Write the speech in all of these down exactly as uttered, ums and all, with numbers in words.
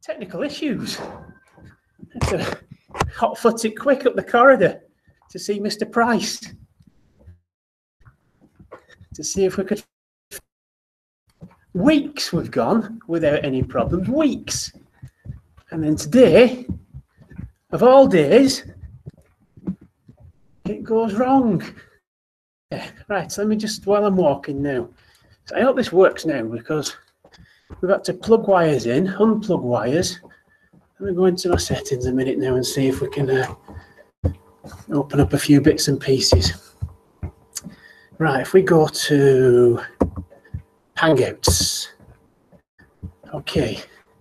technical issues. Had to hot-foot it quick up the corridor to see Mister Price, to see if we could. Weeks we've gone without any problems, weeks. And then today, of all days, it goes wrong. Yeah, right, so let me just, while I'm walking now. So I hope this works now, because we've got to plug wires in, unplug wires. Let me go into my settings a minute now and see if we can uh, open up a few bits and pieces. Right, if we go to Hangouts. Okay.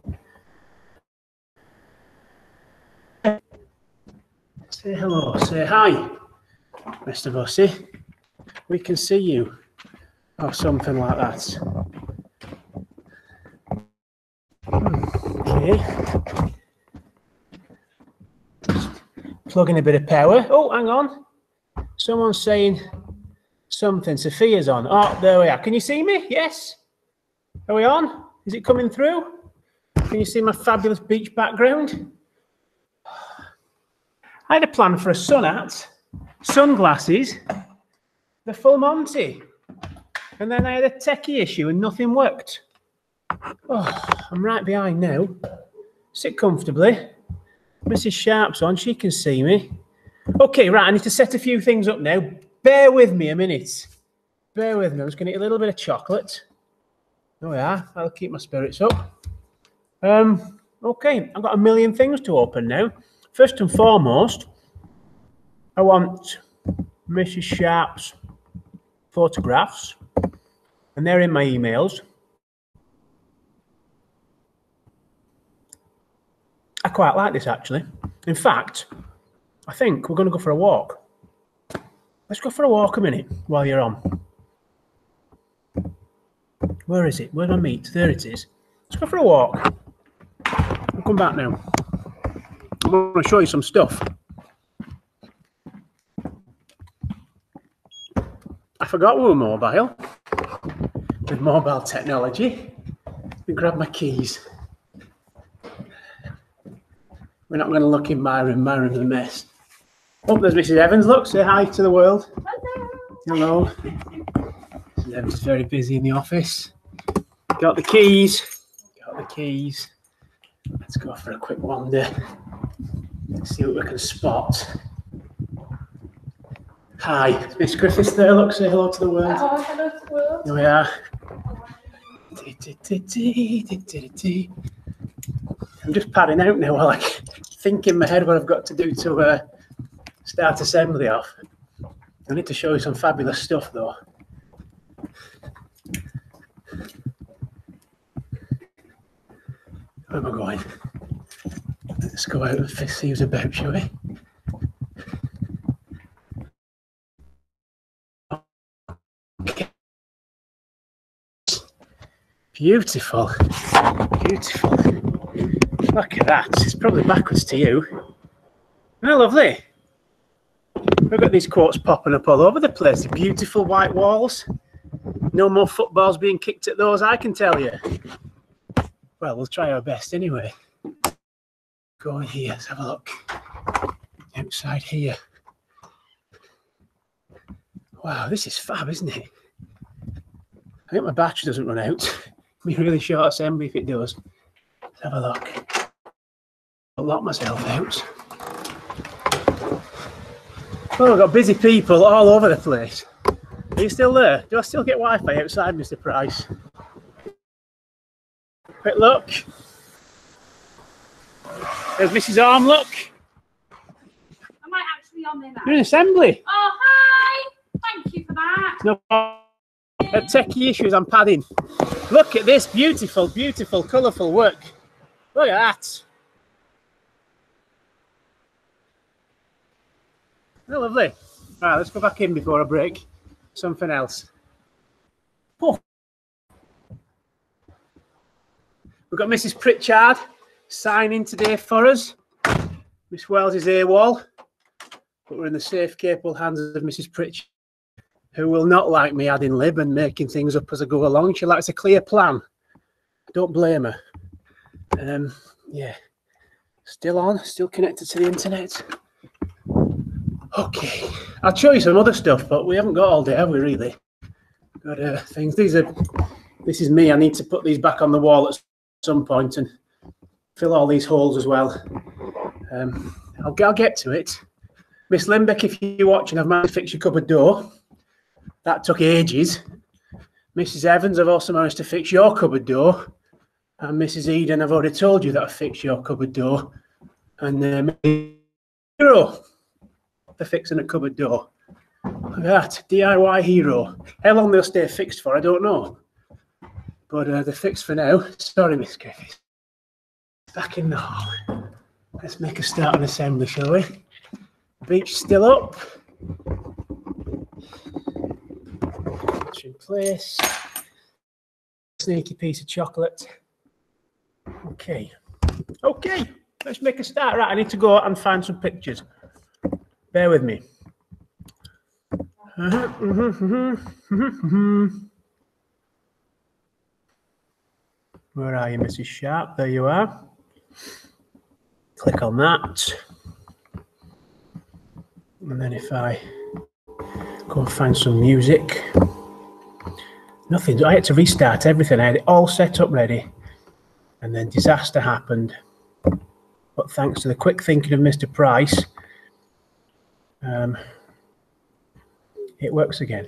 Say hello, say hi, Mister Bussy. We can see you. Or something like that. Okay. Plug in a bit of power. Oh, hang on. Someone's saying something. Sophia's on. Oh, there we are. Can you see me? Yes. Are we on? Is it coming through? Can you see my fabulous beach background? I had a plan for a sun hat, sunglasses, the full Monty. And then I had a techie issue and nothing worked. Oh, I'm right behind now. Sit comfortably. Missus Sharp's on. She can see me. Okay, right. I need to set a few things up now. Bear with me a minute. Bear with me. I'm just going to eat a little bit of chocolate. There we are. That'll keep my spirits up. Um, okay, I've got a million things to open now. First and foremost, I want Missus Sharp's photographs. And they're in my emails. I quite like this, actually. In fact, I think we're going to go for a walk. Let's go for a walk a minute while you're on. Where is it? Where's my meat? There it is. Let's go for a walk. I'll come back now. I want to show you some stuff. I forgot we were mobile. With mobile technology. Let me grab my keys. We're not going to look in my room. My room's a mess. Oh, there's Missus Evans. Look, say hi to the world. Hello. Hello. Missus Evans is very busy in the office. Got the keys. Got the keys. Let's go for a quick wander. Let's see what we can spot. Hi, Miss Griffiths there. Look, say hello to the world. Oh, hello to the world. Here we are. I'm just padding out now while I think in my head what I've got to do to uh, start assembly off. I need to show you some fabulous stuff though. Where am I going? Let's go out and see who's about, shall we? Okay. Beautiful. Beautiful. Look at that. It's probably backwards to you. Isn't that lovely? We've got these quotes popping up all over the place. The beautiful white walls. No more footballs being kicked at those, I can tell you. Well, we'll try our best anyway. Go in here, let's have a look. Outside here. Wow, this is fab, isn't it? I hope my battery doesn't run out. It'll be really short assembly if it does. Let's have a look. I'll lock myself out. Oh, I've got busy people all over the place. Are you still there? Do I still get Wi-Fi outside, Mister Price? Quick look. There's Missus Arm, look. I might actually on there now. You're in assembly. Oh, hi. Thank you for that. No uh, techie issues, I'm padding. Look at this beautiful, beautiful, colourful work. Look at that. Oh, lovely. Right, let's go back in before I break something else. Oh. We've got Missus Pritchard signing today for us. Miss Wells is AWOL, but we're in the safe, capable hands of Missus Pritchard, who will not like me adding lib and making things up as I go along. She likes a clear plan. Don't blame her. Um, Yeah, still on, still connected to the internet. Okay, I'll show you some other stuff, but we haven't got all day, have we, really? Got uh, things. These are, this is me. I need to put these back on the wall at some point and fill all these holes as well. Um, I'll, I'll get to it. Miss Limbeck, if you're watching, I've managed to fix your cupboard door. That took ages. Missus Evans, I've also managed to fix your cupboard door. And Missus Eden, I've already told you that I fixed your cupboard door. And uh, Hero, they're fixing a cupboard door. Look at that, D I Y hero. How long they'll stay fixed for, I don't know. But uh, they're fixed for now. Sorry, Miss Griffiths. Back in the hall. Let's make a start on assembly, shall we? Beach still up. It's in place. Sneaky piece of chocolate. Okay. Okay, let's make a start. Right, I need to go and find some pictures. Bear with me. Uh-huh, mm-hmm, mm-hmm, mm-hmm. Where are you, Missus Sharp? There you are. Click on that. And then if I go and find some music. Nothing. I had to restart everything. I had it all set up ready. And then disaster happened. But thanks to the quick thinking of Mister Price, um, it works again.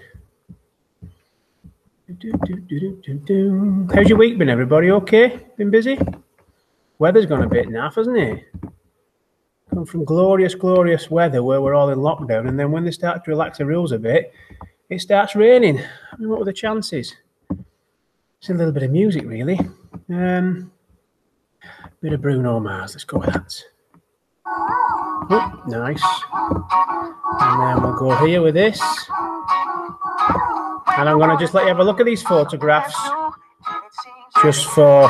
Do, do, do, do, do, do. How's your week been, everybody? Okay? Been busy? Weather's gone a bit naff, hasn't it? Come from glorious, glorious weather where we're all in lockdown, and then when they start to relax the rules a bit, it starts raining. I mean, what were the chances? It's a little bit of music, really. Um, bit of Bruno Mars. Let's go with that. Oh, nice. And then we'll go here with this. And I'm going to just let you have a look at these photographs. Just for...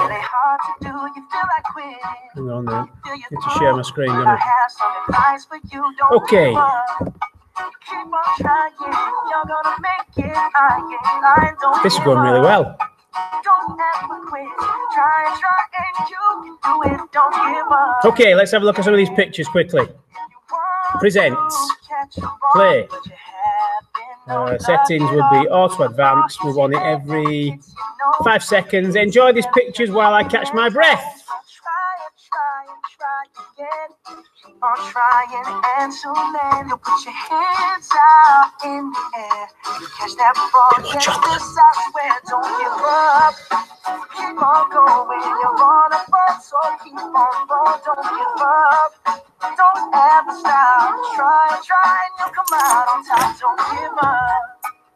Hang on then. I need to share my screen, don't I? Okay. This is going really well. Okay, let's have a look at some of these pictures quickly. Presents. Play. Uh, settings would be auto advance. We want it every five seconds. Enjoy these pictures while I catch my breath. On trying and soon then you'll put your hands out in the air. You catch that ball, catch this, I swear, don't give up. Keep on going, you're on a bus, so keep on going, don't give up. Don't ever stop, try, try, and you'll come out on top, don't give up.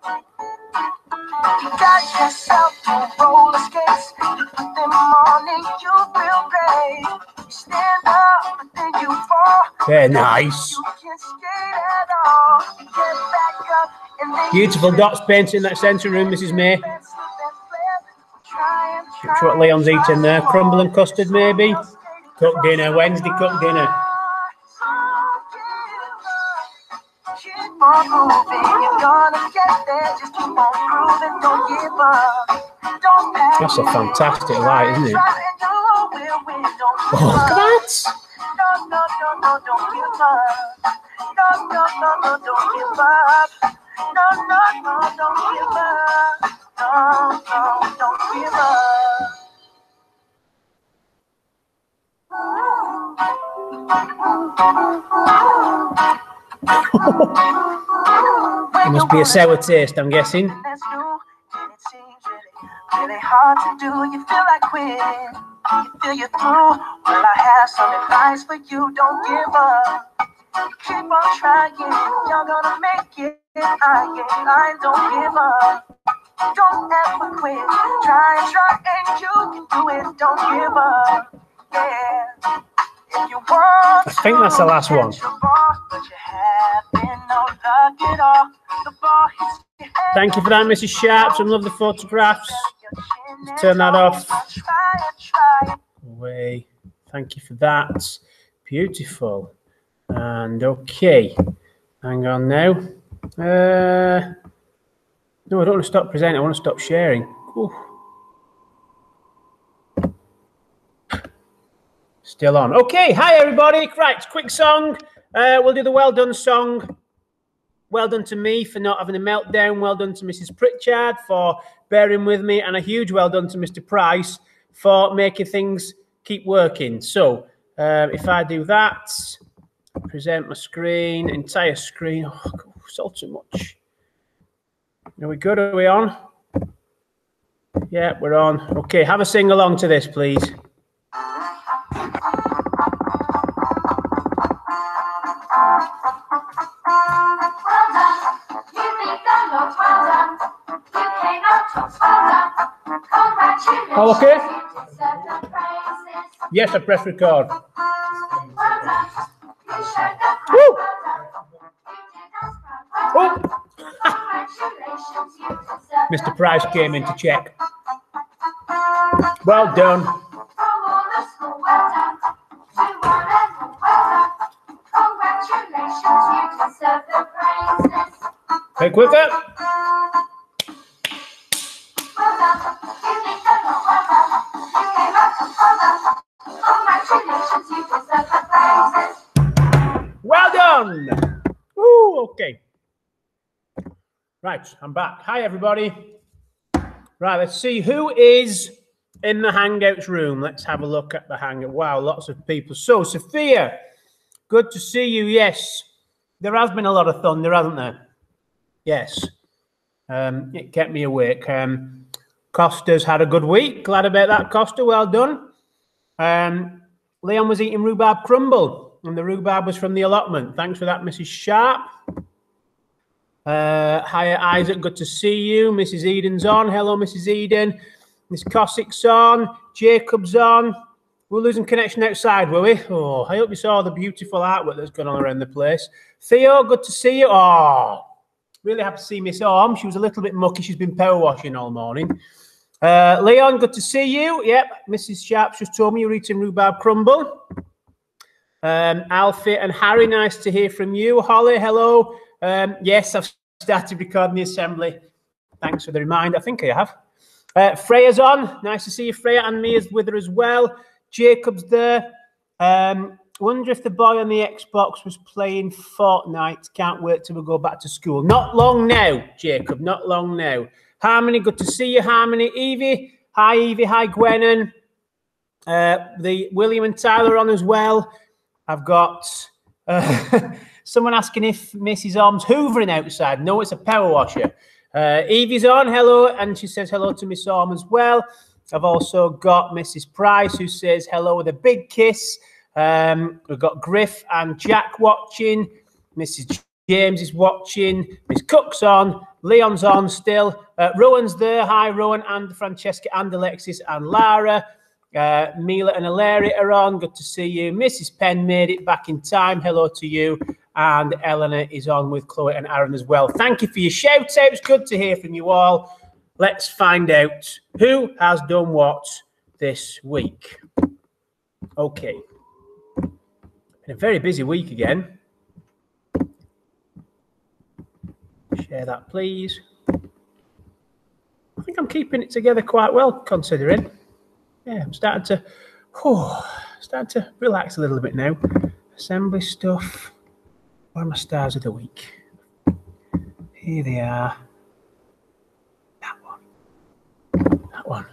You got yourself to roller skates, you put them on and you feel great. You stand up, but then you fall. They're nice. You can't skate at all. You get back up and then beautiful dots painted in that centre room, Missus May. That's what Leon's eating there. Crumble and custard, maybe. Cooked dinner, Wednesday cooked dinner. Keep on moving, you're gonna get there. Just keep on proving, don't give up. Don't That's a fantastic light, isn't it? Oh, look at that! No, no, no, no, don't give up. No, no, no, no, don't give up. No, no, no, don't give up. No, no, don't give up. It must be a sour taste, I'm guessing. Really hard to do, you feel like quitting. You feel you're through. Well, I have some advice for you, don't give up. Keep on trying, you're gonna make it. I get I don't give up. Don't ever quit. Try, try, and you can do it. Don't give up. Yeah. If you want I think that's the last one. Thank you for that, Missus Sharp. Some lovely photographs. Let's turn that off. Away. Thank you for that. Beautiful. And okay. Hang on now. Uh, no, I don't want to stop presenting. I want to stop sharing. Ooh. Still on. Okay, hi everybody. Right, quick song. Uh, we'll do the well done song. Well done to me for not having a meltdown. Well done to Missus Pritchard for bearing with me. And a huge well done to Mister Price for making things keep working. So uh, if I do that, present my screen, entire screen. Oh, God, it's all too much. Are we good? Are we on? Yeah, we're on. Okay, have a sing along to this, please. All okay? Yes, I press record. Woo! Oh. Mister Price came in to check. Well done. Hey, quicker. Well done. Woo, okay. Right, I'm back. Hi, everybody. Right, let's see who is in the Hangouts room. Let's have a look at the Hangout. Wow, lots of people. So, Sophia, good to see you. Yes, there has been a lot of thunder, hasn't there? Yes. Um, it kept me awake. Um, Costa's had a good week. Glad about that, Costa. Well done. Um, Leon was eating rhubarb crumble, and the rhubarb was from the allotment. Thanks for that, Missus Sharp. Uh, hi, Isaac. Good to see you. Missus Eden's on. Hello, Missus Eden. Miss Cossack's on. Jacob's on. We're losing connection outside, were we? Oh, I hope you saw the beautiful artwork that's going on around the place. Theo, good to see you. Oh, really happy to see Miss Orm. She was a little bit mucky. She's been power washing all morning. Uh, Leon, good to see you. Yep, Missus Sharp's just told me you're eating rhubarb crumble. Um, Alfie and Harry, nice to hear from you. Holly, hello. Um, yes, I've started recording the assembly. Thanks for the reminder. I think I have. Uh, Freya's on. Nice to see you, Freya, and Mia's with her as well. Jacob's there. Um, wonder if the boy on the Xbox was playing Fortnite. Can't wait till we go back to school. Not long now, Jacob. Not long now. Harmony, good to see you, Harmony. Evie, hi, Evie. Hi, Gwennon. Uh, the William and Tyler on as well. I've got uh, someone asking if Missus Orm's hoovering outside. No, it's a power washer. Uh, Evie's on. Hello, and she says hello to Miss Orm as well. I've also got Missus Price who says hello with a big kiss. Um, we've got Griff and Jack watching. Missus James is watching. Miss Cook's on. Leon's on still. Uh, Rowan's there. Hi, Rowan and Francesca and Alexis and Lara. Uh, Mila and Hilaria are on. Good to see you. Missus Penn made it back in time. Hello to you. And Eleanor is on with Chloe and Aaron as well. Thank you for your shout-outs. Good to hear from you all. Let's find out who has done what this week. Okay. Been a very busy week again. Share that, please. I think I'm keeping it together quite well, considering. Yeah, I'm starting to, oh, starting to relax a little bit now. Assembly stuff. Where are my stars of the week? Here they are. That one. That one.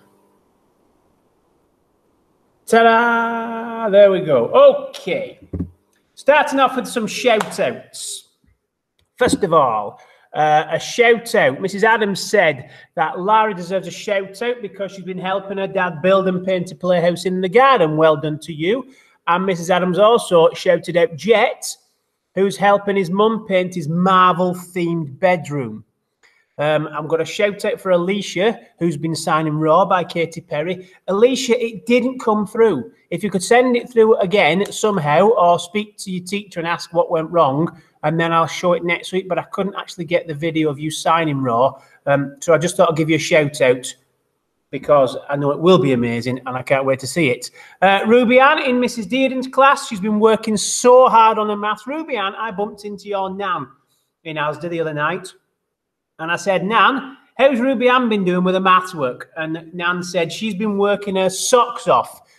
Ta-da! There we go. Okay. Starting off with some shout-outs. First of all, uh, a shout-out. Missus Adams said that Lara deserves a shout-out because she's been helping her dad build and paint a playhouse in the garden. Well done to you. And Missus Adams also shouted out Jet, who's helping his mum paint his Marvel-themed bedroom. Um, I'm going to shout out for Alicia, who's been signing Raw by Katy Perry. Alicia, it didn't come through. If you could send it through again somehow, or speak to your teacher and ask what went wrong, and then I'll show it next week. But I couldn't actually get the video of you signing Raw. Um, so I just thought I'd give you a shout out, because I know it will be amazing and I can't wait to see it. Uh, Ruby Ann in Missus Dearden's class. She's been working so hard on her maths. Ruby Ann, I bumped into your Nan in Asda the other night. And I said, Nan, how's Ruby Ann been doing with her maths work? And Nan said she's been working her socks off.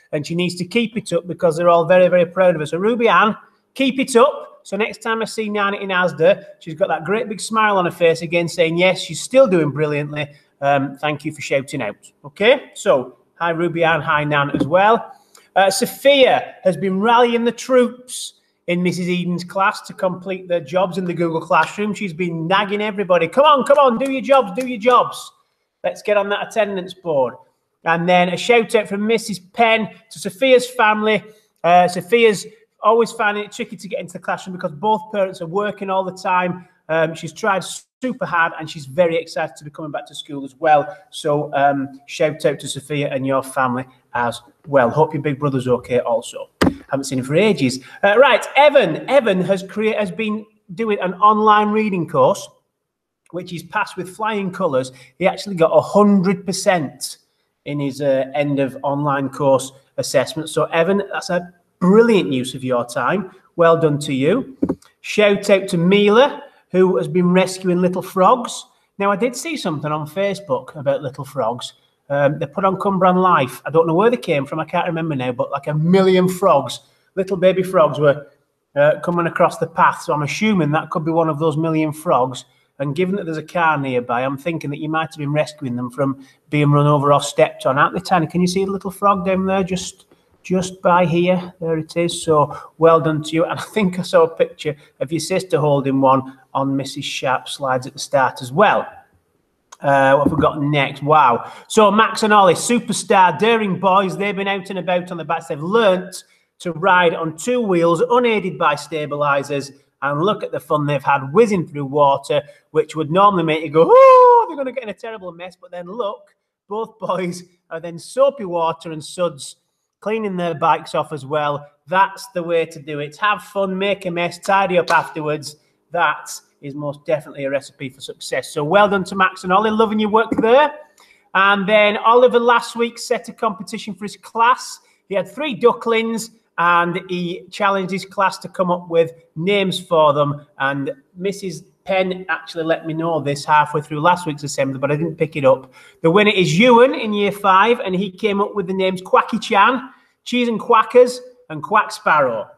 and she needs to keep it up because they're all very, very proud of her. So Ruby Ann, keep it up. So next time I see Nana in Asda, she's got that great big smile on her face again saying, yes, she's still doing brilliantly. Um, thank you for shouting out. Okay, so hi Ruby Ann, hi Nan as well. Uh, Sophia has been rallying the troops in Missus Eden's class to complete their jobs in the Google Classroom. She's been nagging everybody. Come on, come on, do your jobs, do your jobs. Let's get on that attendance board. And then a shout out from Missus Penn to Sophia's family. Uh, Sophia's always finding it tricky to get into the classroom because both parents are working all the time. Um, she's tried super hard and she's very excited to be coming back to school as well. So um, shout out to Sophia and your family as well. Hope your big brother's okay also. Haven't seen him for ages. Uh, right, Evan. Evan has create, has been doing an online reading course, which he's passed with flying colours. He actually got one hundred percent in his uh, end of online course assessment. So, Evan, that's a brilliant use of your time. Well done to you. Shout out to Mila, who has been rescuing little frogs. Now, I did see something on Facebook about little frogs. Um, they put on Cumbrian Life. I don't know where they came from. I can't remember now, but like a million frogs, little baby frogs were uh, coming across the path. So I'm assuming that could be one of those million frogs. And given that there's a car nearby, I'm thinking that you might have been rescuing them from being run over or stepped on. Aren't they tiny? Can you see the little frog down there just, just by here? There it is. So well done to you. And I think I saw a picture of your sister holding one on Missus Sharp's slides at the start as well. Uh, what have we got next? Wow. So Max and Ollie, superstar, daring boys. They've been out and about on the bats. They've learnt to ride on two wheels, unaided by stabilisers. And look at the fun they've had whizzing through water, which would normally make you go, oh, they're going to get in a terrible mess. But then look, both boys are then soapy water and suds, cleaning their bikes off as well. That's the way to do it. Have fun, make a mess, tidy up afterwards. That is most definitely a recipe for success. So well done to Max and Ollie, loving your work there. And then Oliver last week set a competition for his class. He had three ducklings and he challenged his class to come up with names for them. And Missus Penn actually let me know this halfway through last week's assembly, but I didn't pick it up. The winner is Ewan in year five, and he came up with the names Quacky Chan, Cheese and Quackers, and Quack Sparrow.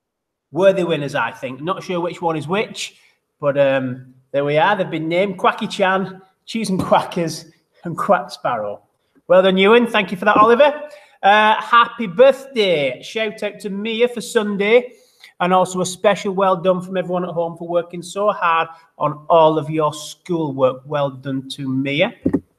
Worthy winners, I think. Not sure which one is which, but um, there we are. They've been named Quacky Chan, Cheese and Quackers, and Quack Sparrow. Well done, Ewan. Thank you for that, Oliver. Uh, happy birthday. Shout out to Mia for Sunday. And also a special well done from everyone at home for working so hard on all of your schoolwork. Well done to Mia.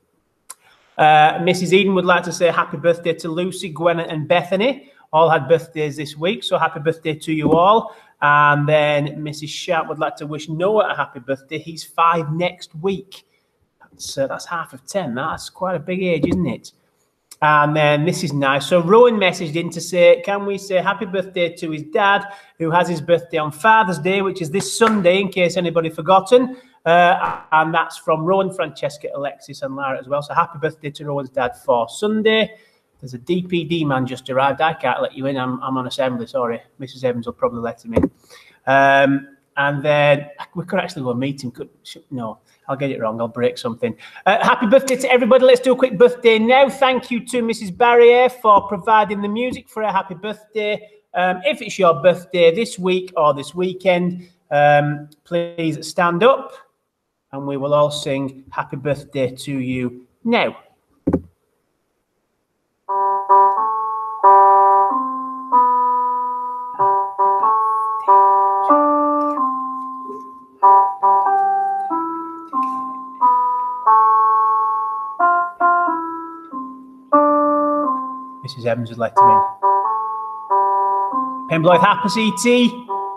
Uh, Missus Eden would like to say happy birthday to Lucy, Gwen, and Bethany. All had birthdays this week, so happy birthday to you all. And then Missus Sharp would like to wish Noah a happy birthday. He's five next week. That's, uh, that's half of ten. That's quite a big age, isn't it? And then this is nice. So Rowan messaged in to say, can we say happy birthday to his dad, who has his birthday on Father's Day, which is this Sunday, in case anybody forgotten. Uh, and that's from Rowan, Francesca, Alexis, and Lara as well. So happy birthday to Rowan's dad for Sunday. There's a D P D man just arrived. I can't let you in. I'm, I'm on assembly, sorry. Missus Evans will probably let him in. Um, and then we could actually go a meeting. Could, no, I'll get it wrong. I'll break something. Uh, happy birthday to everybody. Let's do a quick birthday now. Thank you to Missus Barrier for providing the music for a happy birthday. Um, if it's your birthday this week or this weekend, um, please stand up and we will all sing happy birthday to you now. Missus Evans would let him in. Pembroke Happy C T.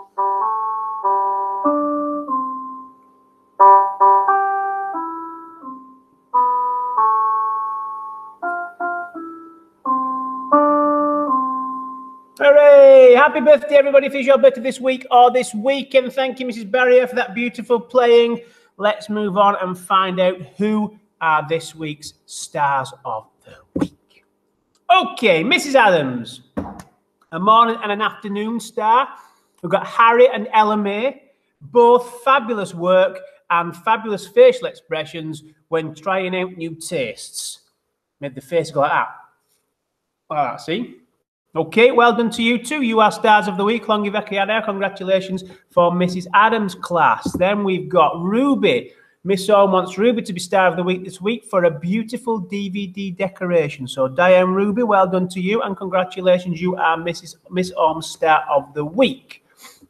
Hooray! Happy birthday, everybody, if it's your birthday this week or this weekend. Thank you, Missus Barrier, for that beautiful playing. Let's move on and find out who are this week's stars of the week. Okay, Missus Adams, a morning and an afternoon star. We've got Harry and Ella May, both fabulous work and fabulous facial expressions when trying out new tastes. Made the face go like that. Like that, see? Okay, well done to you too. You are stars of the week. Longi Vecchiada. Congratulations for Missus Adams' class. Then we've got Ruby. Miss Orme wants Ruby to be star of the week this week for a beautiful D V D decoration. So Diane Ruby, well done to you, and congratulations. You are Missus Miss Orme's star of the week.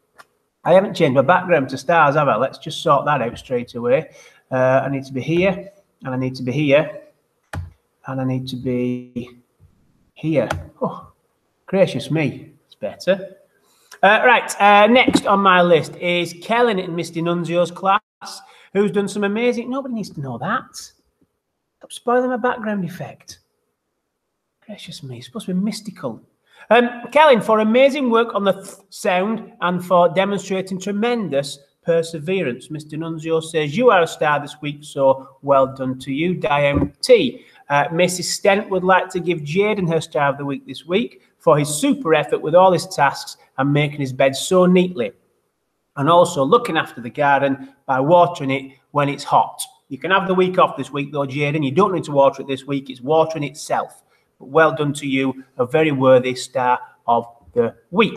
I haven't changed my background to stars, have I? Let's just sort that out straight away. Uh, I need to be here, and I need to be here, and I need to be here. Oh. Gracious me, it's better. Uh, right, uh, next on my list is Kellen in Misty Nunzio's class, who's done some amazing... Nobody needs to know that. Stop spoiling my background effect. Gracious me, it's supposed to be mystical. Um, Kellen, for amazing work on the th sound and for demonstrating tremendous perseverance. Mister Nunzio says, you are a star this week, so well done to you. Diane T. Uh, Missus Stent would like to give Jaden her star of the week this week for his super effort with all his tasks and making his bed so neatly. And also looking after the garden by watering it when it's hot. You can have the week off this week though, Jaden. You don't need to water it this week. It's watering itself. But well done to you. A very worthy star of the week.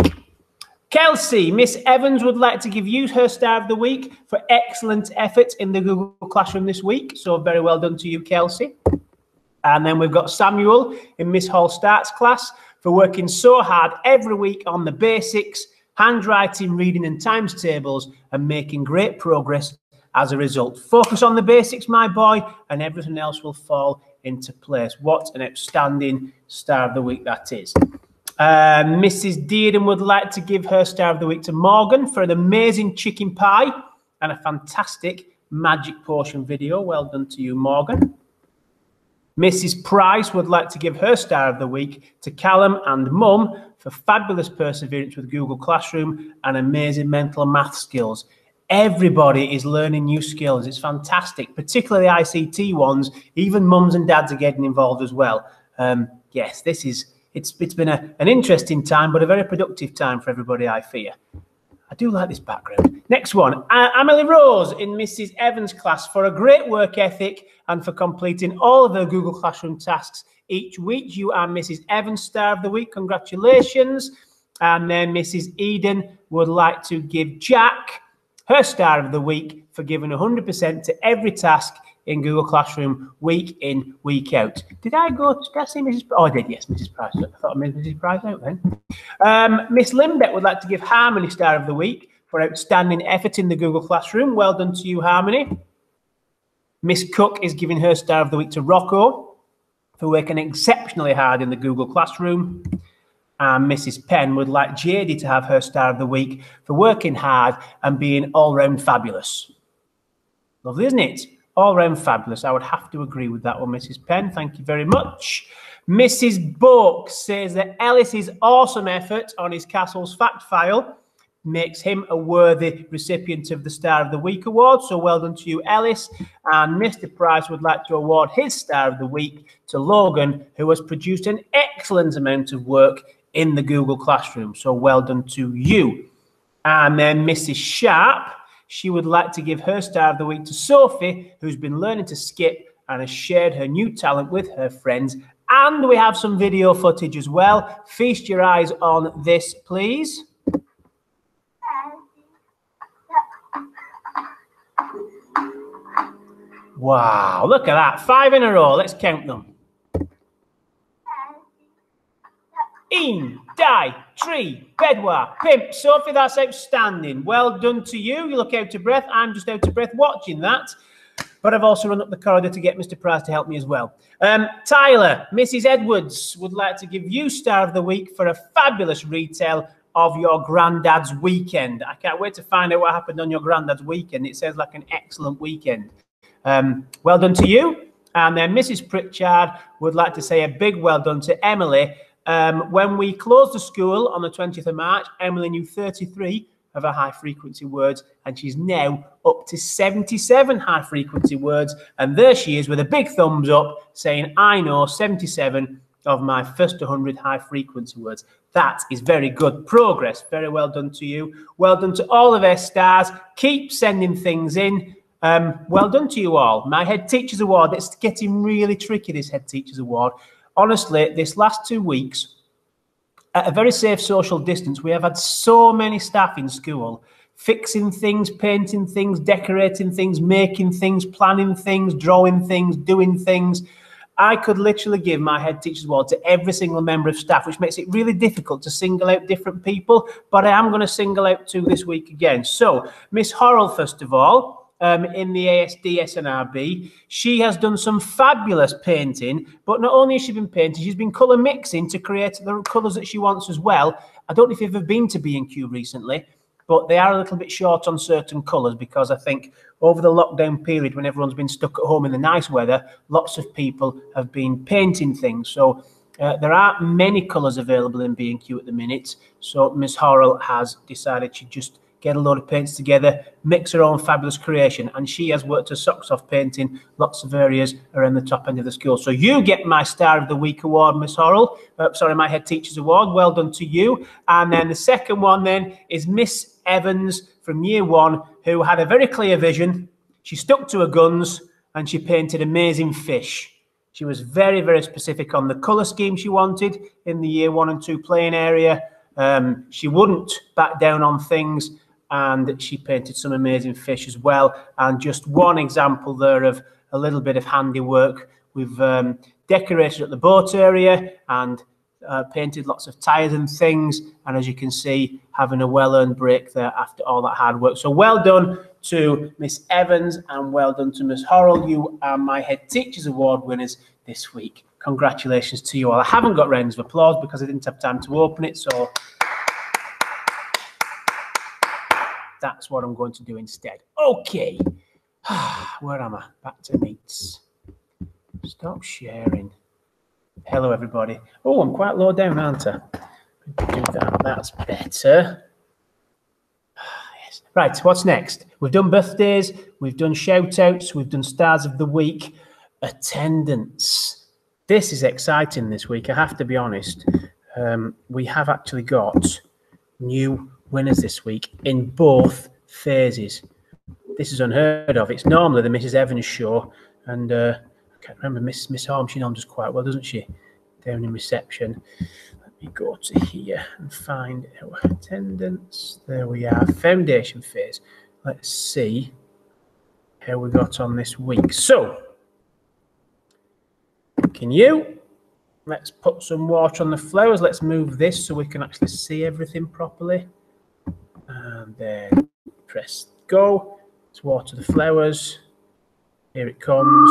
Kelsey, Miss Evans would like to give you her star of the week for excellent effort in the Google Classroom this week. So very well done to you, Kelsey. And then we've got Samuel in Miss Hall Starts class for working so hard every week on the basics, handwriting, reading and times tables, and making great progress as a result. Focus on the basics, my boy, and everything else will fall into place. What an outstanding star of the week that is. Uh, Missus Dearden would like to give her star of the week to Morgan for an amazing chicken pie and a fantastic magic potion video. Well done to you, Morgan. Missus Price would like to give her star of the week to Callum and Mum for fabulous perseverance with Google Classroom and amazing mental and math skills. Everybody is learning new skills. It's fantastic, particularly the I C T ones. Even mums and dads are getting involved as well. Um, yes, this is, it's, it's been a, an interesting time, but a very productive time for everybody, I fear. I do like this background. Next one, uh, Emily Rose in Missus Evans' class for a great work ethic and for completing all of her Google Classroom tasks each week. You are Missus Evans' star of the week. Congratulations. And then Missus Eden would like to give Jack her star of the week for giving one hundred percent to every task in Google Classroom week in, week out. Did I go, did I see Missus Oh, I did, yes, Missus Price. I thought I made Missus Price out then. Um, Miss Limbet would like to give Harmony star of the week for outstanding effort in the Google Classroom. Well done to you, Harmony. Miss Cook is giving her star of the week to Rocco for working exceptionally hard in the Google Classroom. And Missus Penn would like J D to have her star of the week for working hard and being all-round fabulous. Lovely, isn't it? All-round fabulous. I would have to agree with that one, Missus Penn. Thank you very much. Missus Boak says that Ellis's awesome effort on his Castle's fact file makes him a worthy recipient of the Star of the Week award. So well done to you, Ellis. And Mister Price would like to award his Star of the Week to Logan, who has produced an excellent amount of work in the Google Classroom. So well done to you. And then Missus Sharp, she would like to give her Star of the Week to Sophie, who's been learning to skip and has shared her new talent with her friends. And we have some video footage as well. Feast your eyes on this, please. Wow, look at that. Five in a row. Let's count them. In, die, tree, bedwar, pimp. Sophie, that's outstanding. Well done to you. You look out of breath. I'm just out of breath watching that. But I've also run up the corridor to get Mister Price to help me as well. Um, Tyler, Missus Edwards would like to give you Star of the Week for a fabulous retell of your granddad's weekend. I can't wait to find out what happened on your granddad's weekend. It sounds like an excellent weekend. Um, well done to you. And then Missus Pritchard would like to say a big well done to Emily. Um, when we closed the school on the twentieth of March, Emily knew thirty-three of her high-frequency words, and she's now up to seventy-seven high-frequency words. And there she is with a big thumbs up saying, I know seventy-seven of my first one hundred high-frequency words. That is very good progress. Very well done to you. Well done to all of our stars. Keep sending things in. Um, well done to you all. My Head Teachers Award, it's getting really tricky, this Head Teachers Award. Honestly, this last two weeks, at a very safe social distance. We have had so many staff in school fixing things, painting things, decorating things, making things, planning things, drawing things, doing things. I could literally give my head teacher's award to every single member of staff, which makes it really difficult to single out different people, but I am going to single out two this week again. So, Miss Horrell, first of all, um, in the A S D S N R B, she has done some fabulous painting, but not only has she been painting, she's been colour mixing to create the colours that she wants as well. I don't know if you've ever been to B and Q recently, but they are a little bit short on certain colours because I think over the lockdown period when everyone's been stuck at home in the nice weather, lots of people have been painting things. So uh, there aren't many colours available in B and Q at the minute. So Miss Horrell has decided she'd just get a load of paints together, mix her own fabulous creation, and she has worked her socks off painting lots of areas around the top end of the school. So you get my Star of the Week award, Miss Horrell. Uh, sorry, my Head Teacher's Award. Well done to you. And then the second one then is Miss Evans from year one, who had a very clear vision. She stuck to her guns and she painted amazing fish. She was very, very specific on the colour scheme she wanted in the year one and two playing area. Um, she wouldn't back down on things, and she painted some amazing fish as well. And just one example there of a little bit of handiwork. We've um, decorated up the boat area and uh, painted lots of tyres and things. And as you can see, having a well-earned break there after all that hard work. So well done to Miss Evans and well done to Miss Horrell. You are my Head Teachers Award winners this week. Congratulations to you all. I haven't got rounds of applause because I didn't have time to open it. So that's what I'm going to do instead. Okay. Where am I? Back to meets. Stop sharing. Hello, everybody. Oh, I'm quite low down, aren't I? Do that. That's better. Yes. Right, what's next? We've done birthdays. We've done shout-outs. We've done Stars of the Week. Attendance. This is exciting this week, I have to be honest. Um, we have actually got new winners this week in both phases. This is unheard of. It's normally the Missus Evans show, and uh, I can't remember Miss Miss Harm. She normally does quite well, doesn't she? Down in reception. Let me go to here and find our attendance. There we are. Foundation phase. Let's see how we got on this week. So, can you? Let's put some water on the flowers. Let's move this so we can actually see everything properly. And then press go. Let's water the flowers. Here it comes.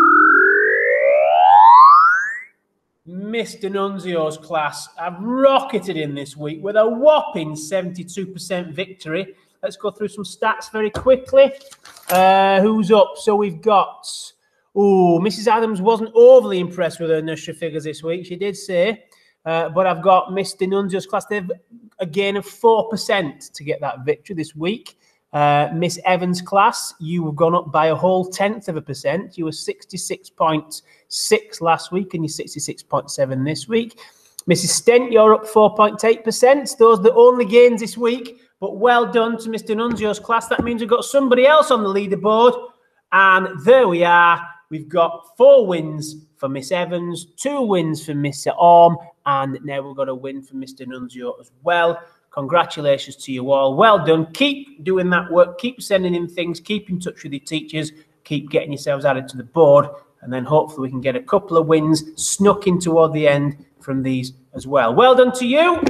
Mister Nunzio's class have rocketed in this week with a whopping seventy-two percent victory. Let's go through some stats very quickly. Uh, who's up? So we've got... Oh, Missus Adams wasn't overly impressed with her nursery figures this week. She did say, uh, but I've got Mister Nunzio's class. They've a gain of four percent to get that victory this week. Uh, Miss Evans' class, you have gone up by a whole tenth of a percent. You were sixty-six point six last week and you're sixty-six point seven this week. Missus Stent, you're up four point eight percent. Those are the only gains this week, but well done to Mister Nunzio's class. That means we've got somebody else on the leaderboard. And there we are. We've got four wins for Miss Evans, two wins for Mister Orm, and now we've got a win for Mister Nunzio as well. Congratulations to you all. Well done. Keep doing that work. Keep sending in things. Keep in touch with your teachers. Keep getting yourselves added to the board. And then hopefully we can get a couple of wins snuck in toward the end from these as well. Well done to you.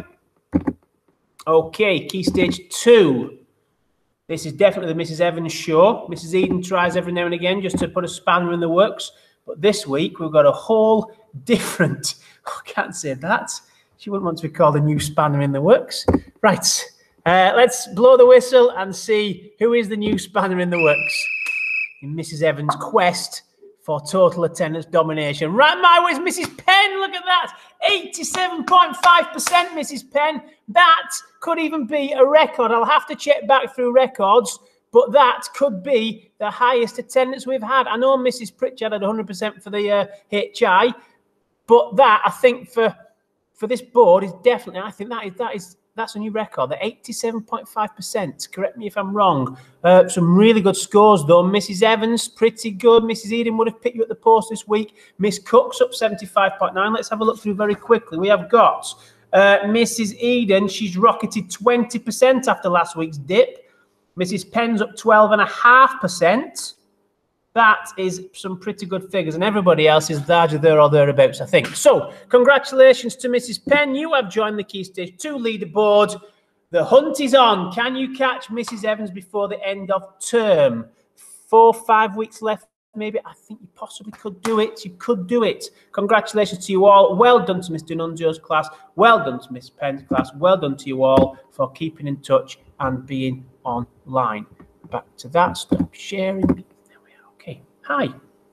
Okay, key stage two. This is definitely the Missus Evans show. Missus Eden tries every now and again just to put a spanner in the works. But this week, we've got a whole different... Oh, I can't say that. She wouldn't want to be called a new spanner in the works. Right. Uh, let's blow the whistle and see who is the new spanner in the works in Missus Evans' quest for total attendance domination. Right, my way is Missus Penn. Look at that. eighty-seven point five percent, Missus Penn. That could even be a record. I'll have to check back through records, but that could be the highest attendance we've had. I know Missus Pritchard had one hundred percent for the uh, H I, but that, I think, for for this board is definitely, I think that is, that is, that's a new record, the eighty-seven point five percent. Correct me if I'm wrong. Uh, some really good scores, though. Missus Evans, pretty good. Missus Eden would have picked you at the post this week. Miss Cook's up seventy-five point nine. Let's have a look through very quickly. We have got Uh, Missus Eden, she's rocketed twenty percent after last week's dip. Missus Penn's up twelve point five percent. That is some pretty good figures, and everybody else is larger there or thereabouts, I think. So, congratulations to Missus Penn. You have joined the Key Stage two leaderboard. The hunt is on. Can you catch Missus Evans before the end of term? Four, five weeks left, maybe. I think you possibly could do it. You could do it. Congratulations to you all. Well done to Mister Nunzio's class. Well done to Miss Penn's class. Well done to you all for keeping in touch and being online. Back to that. Stop sharing. Okay, hi.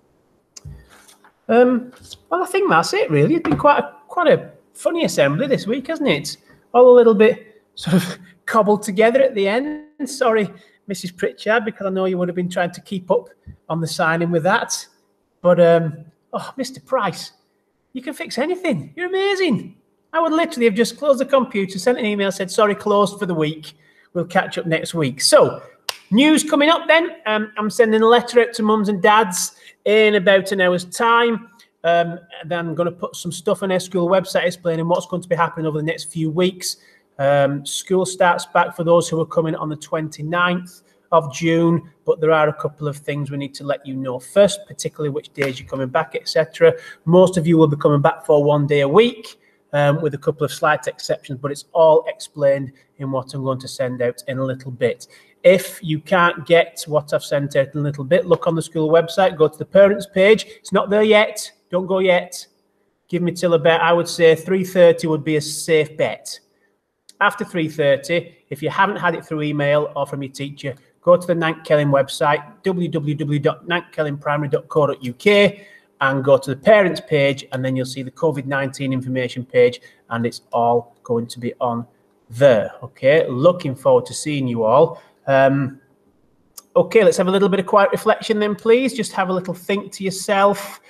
Um, well, I think that's it, really. It's been quite a, quite a funny assembly this week, hasn't it? All a little bit sort of cobbled together at the end. Sorry, Missus Pritchard, because I know you would have been trying to keep up on the signing with that. But, um, oh, Mister Price, you can fix anything. You're amazing. I would literally have just closed the computer, sent an email, said, sorry, closed for the week. We'll catch up next week. So, news coming up then. Um, I'm sending a letter out to mums and dads in about an hour's time. Um, then I'm going to put some stuff on our school website explaining what's going to be happening over the next few weeks. Um, school starts back for those who are coming on the twenty-ninth of June, but there are a couple of things we need to let you know first, particularly which days you're coming back, et cetera. Most of you will be coming back for one day a week, um, with a couple of slight exceptions, but it's all explained in what I'm going to send out in a little bit. If you can't get what I've sent out in a little bit, look on the school website, go to the parents page. It's not there yet. Don't go yet. Give me till about, I would say, three thirty would be a safe bet. After three thirty, if you haven't had it through email or from your teacher, go to the Nankelling website, w w w dot nankelling primary dot co dot u k, and go to the parents page, and then you'll see the COVID nineteen information page, and it's all going to be on there. Okay, looking forward to seeing you all. Um, okay, let's have a little bit of quiet reflection then, please. Just have a little think to yourself.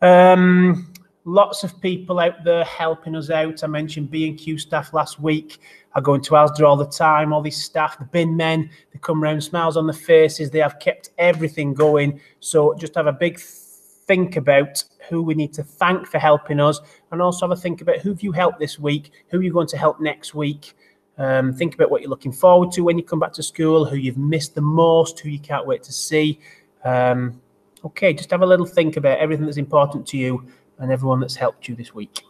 Um, lots of people out there helping us out. I mentioned B and Q staff last week. I go into Asda all the time. All these staff, the bin men, they come round, smiles on their faces. They have kept everything going. So just have a big think about who we need to thank for helping us, and also have a think about who have you helped this week, who you're going to help next week. Um, think about what you're looking forward to when you come back to school, who you've missed the most, who you can't wait to see. Um, okay, just have a little think about everything that's important to you and everyone that's helped you this week.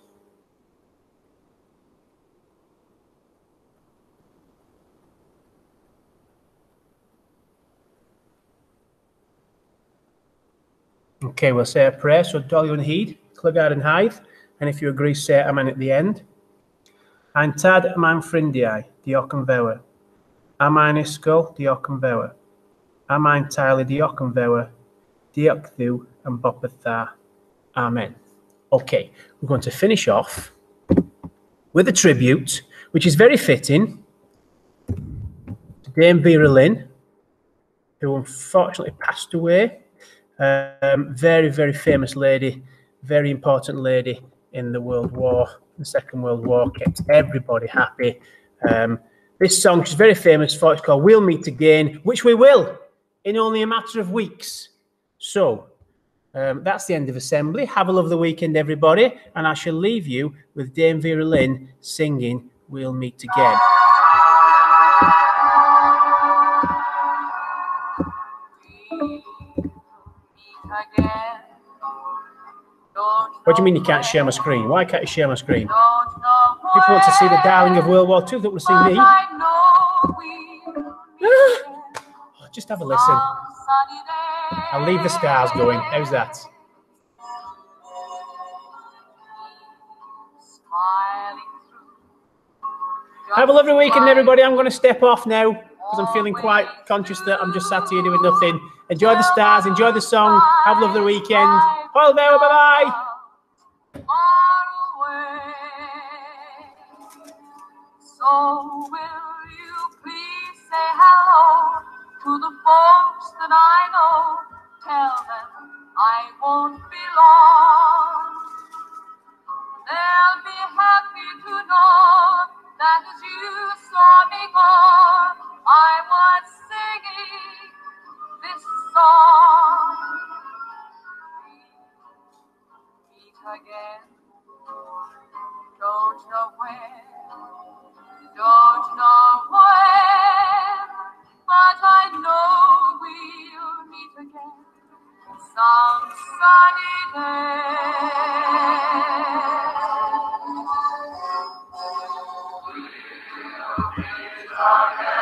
Okay, we'll say a prayer. So Dolly and Heed, Clogard and Hythe, and if you agree, say amen at the end. Ein tad am ein ffrindiau, diolch yn fawr. Am ein ysgol, diolch yn fawr. Am ein teulu, diolch yn fawr. Diolch Dduw am bopeth dda. Amen. Okay, we're going to finish off with a tribute, which is very fitting to Dame Vera Lynn, who unfortunately passed away. Um, very, very famous lady, very important lady in the World War, the Second World War, kept everybody happy. Um, this song, she's very famous for, it's called We'll Meet Again, which we will in only a matter of weeks. So um, that's the end of assembly. Have a lovely weekend, everybody, and I shall leave you with Dame Vera Lynn singing We'll Meet Again. What do you mean you can't share my screen? Why can't you share my screen? People want to see the darling of World War Two. They want to see me. Oh, just have a listen. I'll leave the stars going. How's that? Have a lovely weekend, everybody. I'm going to step off now because I'm feeling quite conscious that I'm just sat here doing nothing. Enjoy the stars. Enjoy the song. Have a lovely weekend. Hold there. Bye-bye. So will you please say hello to the folks that I know? Tell them I won't be long. They'll be happy to know that as you saw me go, I was singing this song. Meet again. Don't know when, don't know when, but I know we'll meet again some sunny day. We'll meet again.